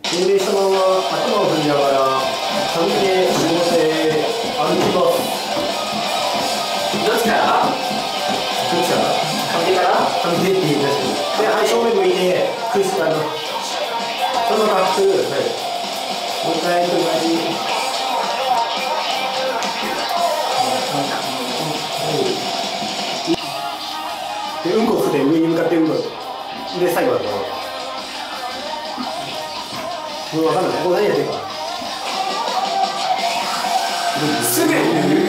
命したまま頭を振りながら上手下手歩きます。 どっちからどっちから上手から上手って言い出してで、はい、正面向いてそのままバック、はい、もう一回左で、うんこを振って上に向かってうんこで最後だともう分かんない。ここ何やってるかすぐ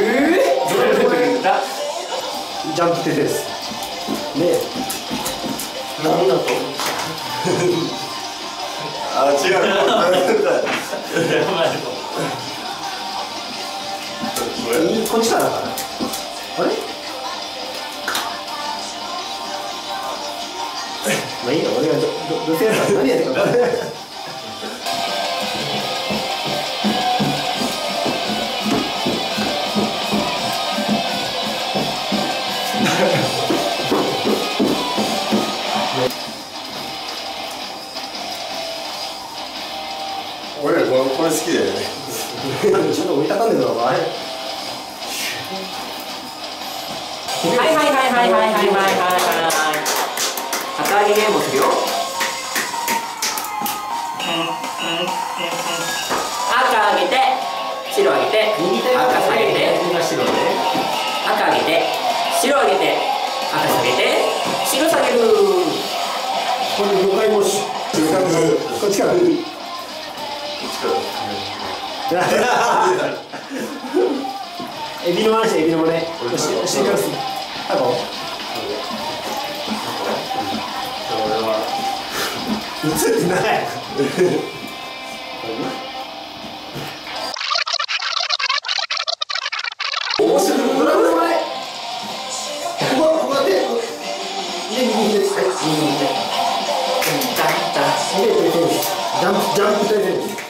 ジャンプ手です。で、 なんだとあ、違う。 こっちからだから。あれ？まあいいよ、俺がどうせやったら何やってるか分かんない。 俺らこれ好きだよね。 ちょっと折りたたんでるのかあれ。 はい旗揚げゲームをするよ。赤上げて白上げて赤下げて赤上げて白上げて赤下げて白下げる。 これ5回もしこっちからエビの話、エビのもね。シーカルス。タコ。映ってない。おもしろい。ドラムの前。ここだって。右です。はい、右。ジャンププレゼント。